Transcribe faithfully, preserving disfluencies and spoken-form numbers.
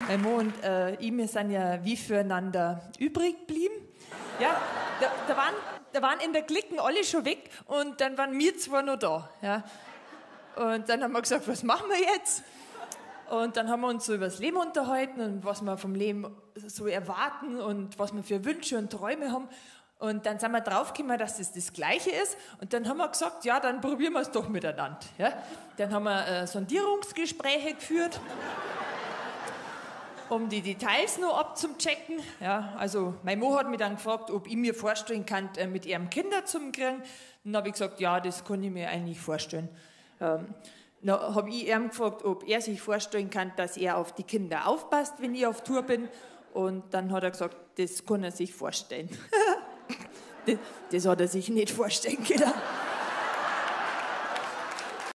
mein Mann und äh, ich, wir sind ja wie füreinander übrig geblieben. Ja, da, da, waren, da waren in der Clique alle schon weg und dann waren wir zwei noch da. Ja. Und dann haben wir gesagt, was machen wir jetzt? Und dann haben wir uns so über das Leben unterhalten und was wir vom Leben so erwarten und was wir für Wünsche und Träume haben. Und dann sind wir draufgekommen, dass das das Gleiche ist. Und dann haben wir gesagt, ja, dann probieren wir es doch miteinander. Ja? Dann haben wir äh, Sondierungsgespräche geführt, um die Details noch abzuchecken. Ja, also mein Mann hat mich dann gefragt, ob ich mir vorstellen kann, äh, mit ihrem Kinder zu kriegen. Dann habe ich gesagt, ja, das kann ich mir eigentlich vorstellen. Ähm, dann habe ich ihn gefragt, ob er sich vorstellen kann, dass er auf die Kinder aufpasst, wenn ich auf Tour bin. Und dann hat er gesagt, das kann er sich vorstellen. das, das hat er sich nicht vorstellen können.